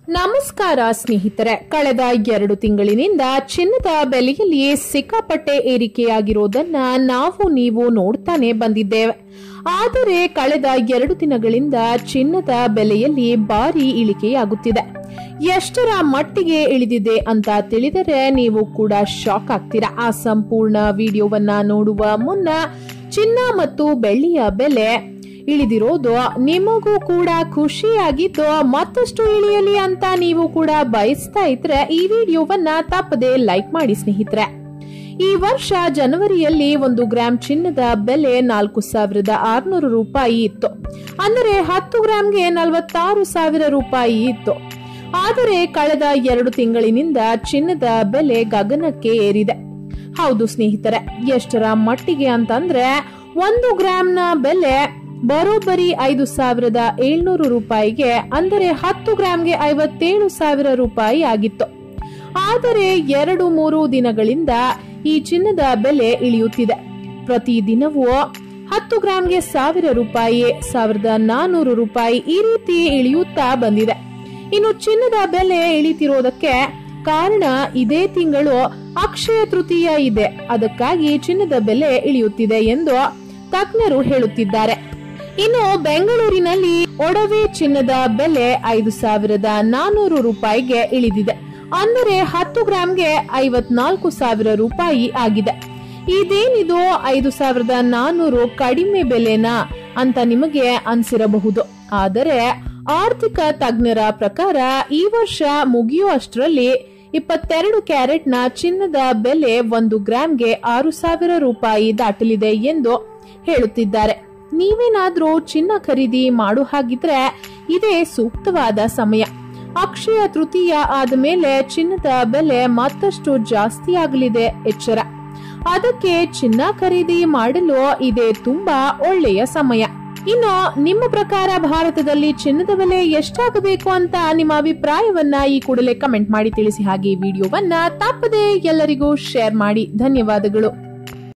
ನಮಸ್ಕಾರ ಸ್ನೇಹಿತರೆ, ಕಳೆದ 2 ತಿಂಗಳಿನಿಂದ ಚಿನ್ನದ ಬೆಲೆಯಲ್ಲಿ ಸಿಕ್ಕಾಪಟ್ಟೆ ಏರಿಕೆಯಾಗಿರೋದನ್ನ ನೀವು ನೋಡ್ತಾನೆ ಬಂದಿದ್ದೇವೆ. ಆದರೆ ಕಳೆದ 2 ದಿನಗಳಿಂದ ಚಿನ್ನದ ಬೆಲೆಯಲ್ಲಿ ಭಾರಿ ಇಳಿಕೆಯಾಗುತ್ತಿದೆ. ಎಷ್ಟರ ಮಟ್ಟಿಗೆ ಇಳಿದಿದೆ ಅಂತ ತಿಳಿದರೆ ನೀವು ಕೂಡ ಶಾಕ್ ಆಗ್ತೀರಾ. ಆ ಸಂಪೂರ್ಣ ವಿಡಿಯೋವನ್ನ ನೋಡುವ ಮುನ್ನ ಚಿನ್ನ ಮತ್ತು ಬೆಳ್ಳಿಯ ಬೆಲೆ ಇಳಿದಿರೋದು ನಿಮಗೂ ಕೂಡ ಖುಷಿಯಾಗಿದ್ದು ಮತ್ತಷ್ಟು ಇಳಿಯಲಿ ಅಂತ ನೀವು ಕೂಡ ಬಯಸ್ತಾ ಇದ್ರೆ ಈ ವಿಡಿಯೋವನ್ನ ತಪ್ಪದೆ ಲೈಕ್ ಮಾಡಿ ಸ್ನೇಹಿತರೆ. ಈ ವರ್ಷ ಜನವರಿಯಲ್ಲಿ 1 ಗ್ರಾಂ ಚಿನ್ನದ ಬೆಲೆ 4,600 ರೂಪಾಯಿ ಇತ್ತು. ಅಂದರೆ 10 ಗ್ರಾಂಗೆ 46,000 ರೂಪಾಯಿ ಇತ್ತು. ಆದರೆ ಕಳೆದ 2 ತಿಂಗಳಿನಿಂದ ಚಿನ್ನದ ಬೆಲೆ ಗಗನಕ್ಕೆ ಏರಿದೆ. ಹೌದು ಸ್ನೇಹಿತರೆ, ಎಷ್ಟರ ಮಟ್ಟಿಗೆ ಅಂತಂದ್ರೆ 1 ಗ್ರಾಂನ ಬೆಲೆ ಬರೋಬ್ಬರಿ 5,700 ರೂಪಾಯಿಗೆ, ಅಂದರೆ 10 ಗ್ರಾಂಗೆ 57,000 ರೂಪಾಯಿ ಆಗಿತ್ತು. ಆದರೆ 2-3 ದಿನಗಳಿಂದ ಈ ಚಿನ್ನದ ಬೆಲೆ ಇಳಿಯುತ್ತಿದೆ. ಪ್ರತಿ ದಿನವೂ 10 ಗ್ರಾಂಗೆ 1,000 ರೂಪಾಯಿ, 1,400 ರೂಪಾಯಿ ಈ ರೀತಿ ಇಳಿಯುತ್ತಾ ಬಂದಿದೆ. ಇನ್ನು ಚಿನ್ನದ ಬೆಲೆ ಇಳಿತಿರೋದಕ್ಕೆ ಕಾರಣ ಇದೇ ತಿಂಗಳು ಅಕ್ಷಯ ತೃತೀಯ ಇದೆ, ಅದಕ್ಕಾಗಿ ಚಿನ್ನದ ಬೆಲೆ ಇಳಿಯುತ್ತಿದೆ ಎಂದು ತಜ್ಞರು ಹೇಳುತ್ತಿದ್ದಾರೆ. ಇನ್ನು ಬೆಂಗಳೂರಿನಲ್ಲಿ ಒಡವೆ ಚಿನ್ನದ ಬೆಲೆ 5,400 ರೂಪಾಯಿಗೆ ಇಳಿದಿದೆ. ಅಂದರೆ 10 ಗ್ರಾಂಗೆ 54,000 ರೂಪಾಯಿ ಆಗಿದೆ. ಇದೇನಿದು 5,400 ಕಡಿಮೆ ಬೆಲೆನಾ ಅಂತ ನಿಮಗೆ ಅನ್ಸಿರಬಹುದು. ಆದರೆ ಆರ್ಥಿಕ ತಜ್ಞರ ಪ್ರಕಾರ ಈ ವರ್ಷ ಮುಗಿಯುವಷ್ಟರಲ್ಲಿ 22 ಕ್ಯಾರೆಟ್ನ ಚಿನ್ನದ ಬೆಲೆ 1 ಗ್ರಾಂಗೆ 6,000 ರೂಪಾಯಿ ದಾಟಲಿದೆ ಎಂದು ಹೇಳುತ್ತಿದ್ದಾರೆ. ನೀವೇನಾದ್ರೂ ಚಿನ್ನ ಖರೀದಿ ಮಾಡೋ ಹಾಗಿದ್ರೆ ಇದೇ ಸೂಕ್ತವಾದ ಸಮಯ. ಅಕ್ಷಯ ತೃತೀಯ ಆದ್ಮೇಲೆ ಚಿನ್ನದ ಬೆಲೆ ಮತ್ತಷ್ಟು ಜಾಸ್ತಿ ಆಗಲಿದೆ, ಎಚ್ಚರ. ಅದಕ್ಕೆ ಚಿನ್ನ ಖರೀದಿ ಮಾಡಲು ಇದೇ ತುಂಬಾ ಒಳ್ಳೆಯ ಸಮಯ. ಇನ್ನು ನಿಮ್ಮ ಪ್ರಕಾರ ಭಾರತದಲ್ಲಿ ಚಿನ್ನದ ಬೆಲೆ ಎಷ್ಟಾಗಬೇಕು ಅಂತ ನಿಮ್ಮ ಅಭಿಪ್ರಾಯವನ್ನ ಈ ಕೂಡಲೇ ಕಮೆಂಟ್ ಮಾಡಿ ತಿಳಿಸಿ. ಹಾಗೆ ವಿಡಿಯೋವನ್ನ ತಪ್ಪದೆ ಎಲ್ಲರಿಗೂ ಶೇರ್ ಮಾಡಿ. ಧನ್ಯವಾದಗಳು.